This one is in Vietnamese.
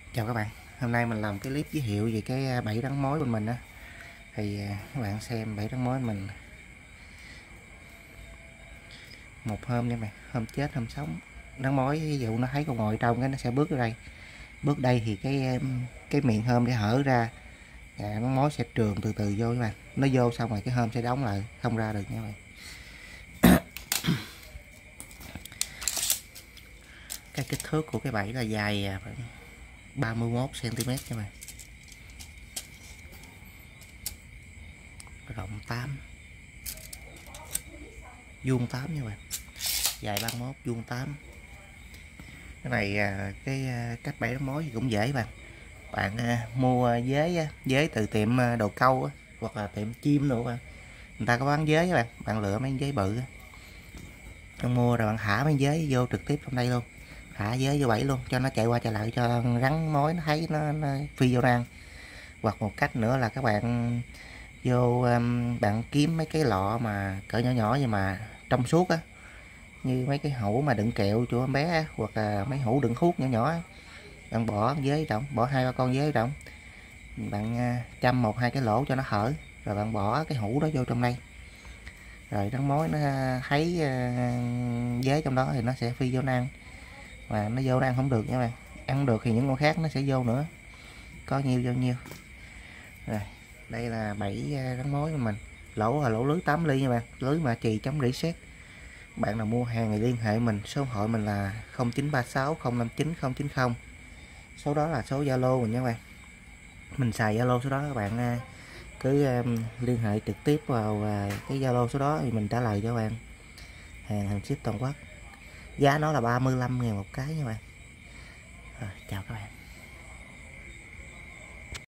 Chào các bạn, hôm nay mình làm cái clip giới thiệu về cái bẫy rắn mối bên mình á. Thì các bạn xem bẫy rắn mối mình một hôm nha mày, hôm chết hôm sống. Rắn mối ví dụ nó thấy con ngồi trong cái nó sẽ bước ra đây. Bước đây thì cái miệng hôm để hở ra, rắn mối sẽ trường từ từ vô các bạn. Nó vô xong rồi cái hôm sẽ đóng lại, không ra được nha mày. Cái kích thước của cái bẫy là dài 31 cm nha mày. Rộng 8, vuông 8 nha bạn, dài 31 vuông 8. Cái này cách bẫy rắn mối thì cũng dễ bạn. Bạn mua dế từ tiệm đồ câu á, hoặc là tiệm chim nữa bạn, người ta có bán dế các bạn. Bạn lựa mấy dế bự, bạn mua rồi bạn thả mấy dế vô trực tiếp trong đây luôn, thả dế vô bẫy luôn cho nó chạy qua chạy lại, cho rắn mối nó thấy nó phi vô ăn. Hoặc một cách nữa là các bạn vô bạn kiếm mấy cái lọ mà cỡ nhỏ nhỏ nhưng mà trong suốt á, như mấy cái hũ mà đựng kẹo cho em bé, hoặc là mấy hũ đựng thuốc nhỏ nhỏ, bạn bỏ dế trọng, bỏ 2-3 con dế trọng, bạn châm 1-2 cái lỗ cho nó hở, rồi bạn bỏ cái hũ đó vô trong đây, rồi rắn mối nó thấy dế trong đó thì nó sẽ phi vô nó ăn. Mà nó vô nó ăn không được nha bạn, ăn được thì những con khác nó sẽ vô nữa, có nhiêu vô nhiêu. Rồi đây là bẫy rắn mối của mình. Lỗ là lỗ lưới 8 ly nha bạn, lưới mà chì chấm reset. Bạn nào mua hàng thì liên hệ mình, số điện thoại mình là 0936 059 090. Số đó là số Zalo mình nha các bạn. Mình xài Zalo số đó, các bạn cứ liên hệ trực tiếp vào cái Zalo số đó thì mình trả lời cho các bạn. Hàng ship toàn quốc. Giá nó là 35.000 một cái nha các bạn. Rồi, chào các bạn.